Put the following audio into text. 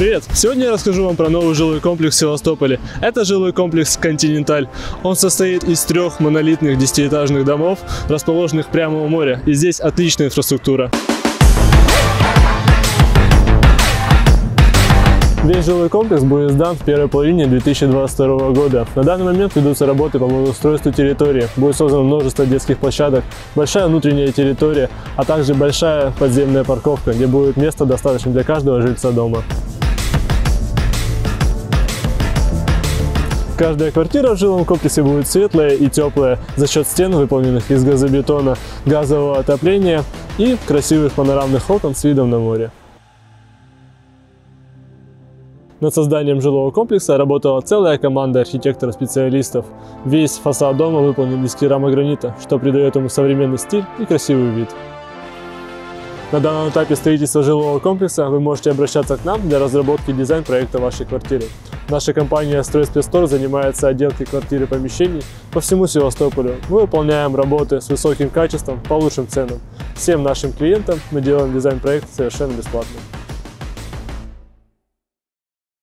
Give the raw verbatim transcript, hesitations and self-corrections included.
Привет! Сегодня я расскажу вам про новый жилой комплекс в Севастополе. Это жилой комплекс «Континенталь». Он состоит из трех монолитных десятиэтажных домов, расположенных прямо у моря. И здесь отличная инфраструктура. Весь жилой комплекс будет сдан в первой половине две тысячи двадцать второго года. На данный момент ведутся работы по благоустройству территории. Будет создано множество детских площадок, большая внутренняя территория, а также большая подземная парковка, где будет места достаточно для каждого жильца дома. Каждая квартира в жилом комплексе будет светлая и теплая за счет стен, выполненных из газобетона, газового отопления и красивых панорамных окон с видом на море. Над созданием жилого комплекса работала целая команда архитекторов-специалистов. Весь фасад дома выполнен из керамогранита, что придает ему современный стиль и красивый вид. На данном этапе строительства жилого комплекса вы можете обращаться к нам для разработки дизайн-проекта вашей квартиры. Наша компания «Стройспецторг» занимается отделкой квартир и помещений по всему Севастополю. Мы выполняем работы с высоким качеством по лучшим ценам. Всем нашим клиентам мы делаем дизайн-проект совершенно бесплатно.